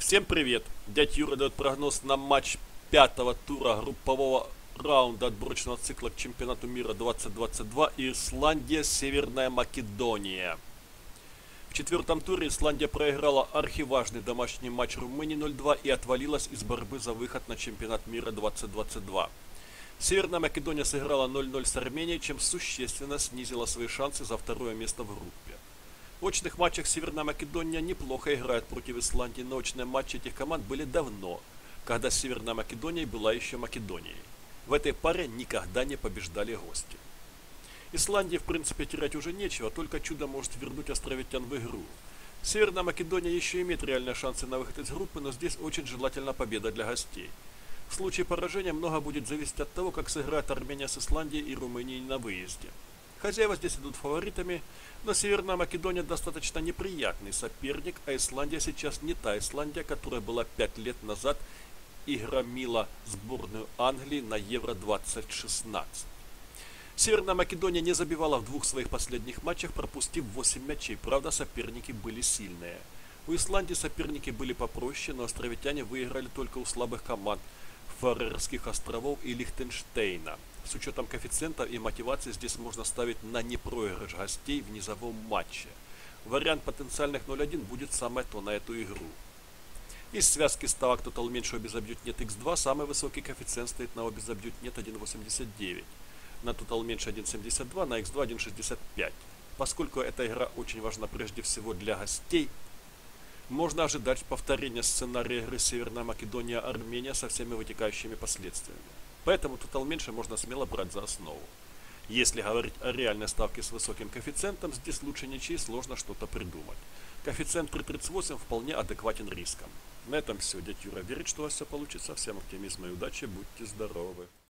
Всем привет! Дядь Юра дает прогноз на матч пятого тура группового раунда отборочного цикла к чемпионату мира 2022 Исландия-Северная Македония. В четвертом туре Исландия проиграла архиважный домашний матч Румынии 0-2 и отвалилась из борьбы за выход на чемпионат мира 2022. Северная Македония сыграла 0-0 с Арменией, чем существенно снизила свои шансы за второе место в группе. В очных матчах Северная Македония неплохо играет против Исландии, но очные матчи этих команд были давно, когда Северная Македония была еще Македонией. В этой паре никогда не побеждали гости. Исландии в принципе терять уже нечего, только чудо может вернуть островитян в игру. Северная Македония еще имеет реальные шансы на выход из группы, но здесь очень желательна победа для гостей. В случае поражения много будет зависеть от того, как сыграет Армения с Исландией и Румынией на выезде. Хозяева здесь идут фаворитами, но Северная Македония достаточно неприятный соперник, а Исландия сейчас не та Исландия, которая была 5 лет назад и громила сборную Англии на Евро-2016. Северная Македония не забивала в двух своих последних матчах, пропустив 8 мячей, правда соперники были сильные. У Исландии соперники были попроще, но островитяне выиграли только у слабых команд Фарерских островов и Лихтенштейна. С учетом коэффициента и мотивации здесь можно ставить на непроигрыш гостей в низовом матче. Вариант потенциальных 0-1 будет самое то на эту игру. Из связки ставок Total меньше обезобьют нет x2, самый высокий коэффициент стоит на обезобьют нет 1.89, на Total меньше 1.72, на x2 1.65. Поскольку эта игра очень важна прежде всего для гостей, можно ожидать повторения сценария игры Северная Македония-Армения со всеми вытекающими последствиями. Поэтому Total меньше можно смело брать за основу. Если говорить о реальной ставке с высоким коэффициентом, здесь лучше ничьи, сложно что-то придумать. Коэффициент 3.38 вполне адекватен рискам. На этом все. Дядь Юра верит, что у вас все получится. Всем оптимизма и удачи. Будьте здоровы.